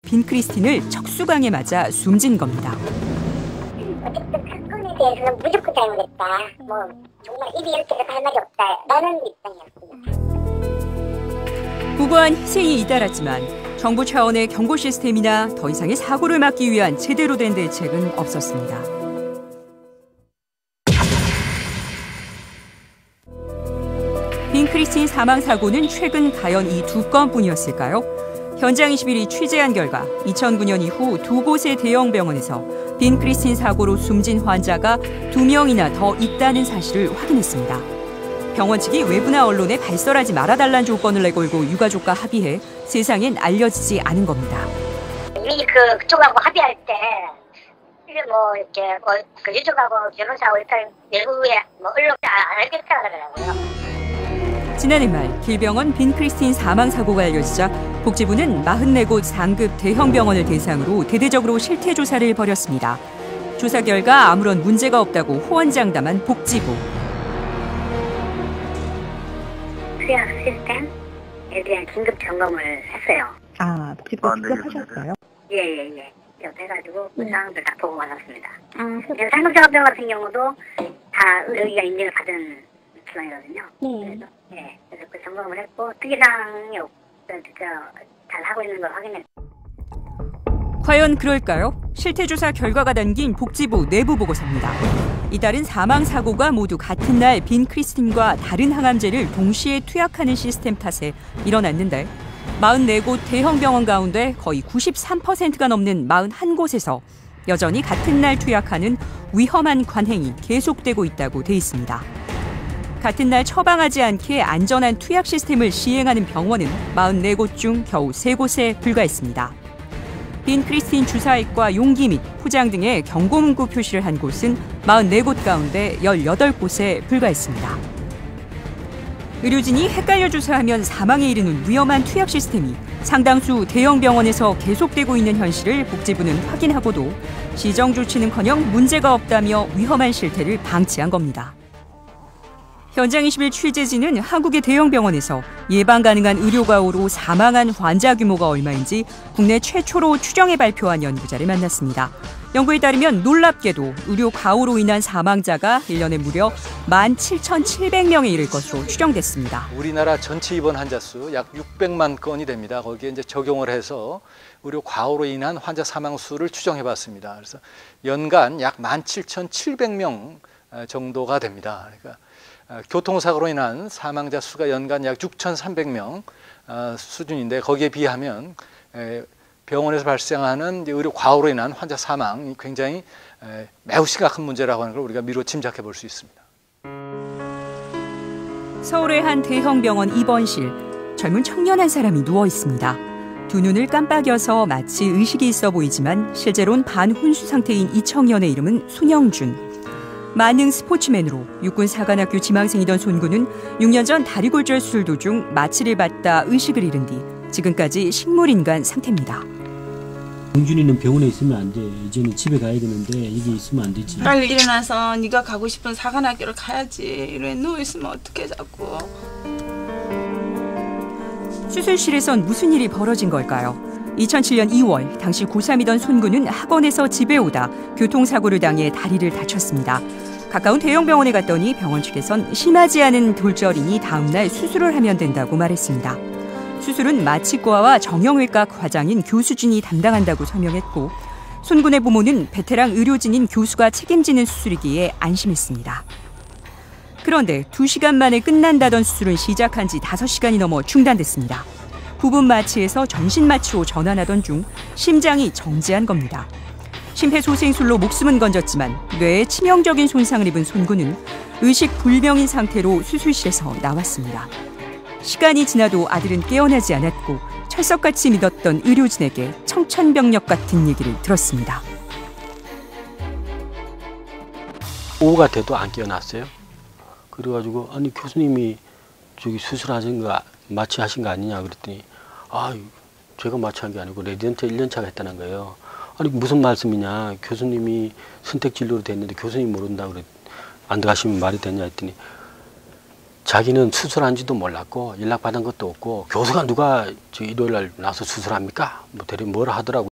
빈크리스틴을 척수강에 맞아 숨진 겁니다. 어쨌든 사건에 대해서는 무조건 잘못했다. 정말 입이 이렇게 할 말이 없다라는 입장이었습니다. 무고한 희생이 잇따랐지만 정부 차원의 경고 시스템이나 더 이상의 사고를 막기 위한 제대로 된 대책은 없었습니다. 빈크리스틴 사망 사고는 최근 과연 이 두 건뿐이었을까요? 현장 21이 취재한 결과 2009년 이후 두 곳의 대형 병원에서 빈크리스틴 사고로 숨진 환자가 2명이나 더 있다는 사실을 확인했습니다. 병원 측이 외부나 언론에 발설하지 말아달라는 조건을 내걸고 유가족과 합의해 세상엔 알려지지 않은 겁니다. 이미 그쪽하고 합의할 때 유족하고 변호사하고 일단 외부에 언론 안 알겠다 그러더라고요. 지난해 말 길병원 빈크리스틴 사망 사고가 알려지자 복지부는 44곳 상급 대형 병원을 대상으로 대대적으로 실태 조사를 벌였습니다. 조사 결과 아무런 문제가 없다고 호언장담한 복지부. 투약 시스템에 대한 긴급 점검을 했어요. 복지부가 직접 하셨어요? 예. 해가지고 그 사항들 다 보고 받았습니다. 산업자원병 같은 경우도 다 의료기관 인증을 받은 기관이거든요. 그래서 그 점검을 했고 특이사항이 잘 하고 있는 걸 확인했고. 과연 그럴까요? 실태조사 결과가 담긴 복지부 내부 보고서입니다. 이달은 사망 사고가 모두 같은 날 빈크리스틴과 다른 항암제를 동시에 투약하는 시스템 탓에 일어났는데 44곳 대형 병원 가운데 거의 93%가 넘는 41곳에서 여전히 같은 날 투약하는 위험한 관행이 계속되고 있다고 돼 있습니다. 같은 날 처방하지 않게 안전한 투약 시스템을 시행하는 병원은 44곳 중 겨우 3곳에 불과했습니다. 빈크리스틴 주사액과 용기 및 포장 등의 경고 문구 표시를 한 곳은 44곳 가운데 18곳에 불과했습니다. 의료진이 헷갈려 주사하면 사망에 이르는 위험한 투약 시스템이 상당수 대형 병원에서 계속되고 있는 현실을 복지부는 확인하고도 시정 조치는커녕 문제가 없다며 위험한 실태를 방치한 겁니다. 현장 21 취재진은 한국의 대형 병원에서 예방 가능한 의료 과오로 사망한 환자 규모가 얼마인지 국내 최초로 추정해 발표한 연구자를 만났습니다. 연구에 따르면 놀랍게도 의료 과오로 인한 사망자가 1년에 무려 17,700명에 이를 것으로 추정됐습니다. 우리나라 전체 입원 환자 수 약 600만 건이 됩니다. 거기에 이제 적용을 해서 의료 과오로 인한 환자 사망 수를 추정해 봤습니다. 그래서 연간 약 17,700명 정도가 됩니다. 그러니까 교통사고로 인한 사망자 수가 연간 약 6,300명 수준인데 거기에 비하면 병원에서 발생하는 의료 과오로 인한 환자 사망이 굉장히 매우 심각한 문제라고 하는 걸 우리가 미루어 짐작해 볼 수 있습니다. 서울의 한 대형 병원 입원실, 젊은 청년 한 사람이 누워 있습니다. 두 눈을 깜빡여서 마치 의식이 있어 보이지만 실제로는 반혼수 상태인 이 청년의 이름은 손영준. 만능 스포츠맨으로 육군 사관학교 지망생이던 손군은 6년 전 다리골절 수술 도중 마취를 받다 의식을 잃은 뒤 지금까지 식물인간 상태입니다. 영준이는 병원에 있으면 안 돼. 이제는 집에 가야 되는데 이게 있으면 안 되지. 빨리 일어나서 네가 가고 싶은 사관학교를 가야지. 이래 누워있으면 어떡해 자꾸. 수술실에선 무슨 일이 벌어진 걸까요? 2007년 2월 당시 고3이던 손군은 학원에서 집에 오다 교통사고를 당해 다리를 다쳤습니다. 가까운 대형 병원에 갔더니 병원 측에선 심하지 않은 골절이니 다음 날 수술을 하면 된다고 말했습니다. 수술은 마취과와 정형외과 과장인 교수진이 담당한다고 설명했고 손군의 부모는 베테랑 의료진인 교수가 책임지는 수술이기에 안심했습니다. 그런데 2시간 만에 끝난다던 수술은 시작한 지 5시간이 넘어 중단됐습니다. 부분 마취에서 전신 마취로 전환하던 중 심장이 정지한 겁니다. 심폐소생술로 목숨은 건졌지만 뇌에 치명적인 손상을 입은 손군은 의식 불명인 상태로 수술실에서 나왔습니다. 시간이 지나도 아들은 깨어나지 않았고 철석같이 믿었던 의료진에게 청천벽력 같은 얘기를 들었습니다. 오후가 돼도 안 깨어났어요. 그래가지고 아니 교수님이 저기 수술하신 거 마취하신 거 아니냐 그랬더니 제가 마취한 게 아니고 레지던트 1년차가 했다는 거예요. 아니 무슨 말씀이냐. 교수님이 선택진료로 됐는데 교수님 모른다 그래. 안 들어가시면 말이 되냐 했더니 자기는 수술한지도 몰랐고 연락받은 것도 없고 교수가 누가 저 일요일 날 나서 수술합니까? 뭐 대리 뭐라 하더라고.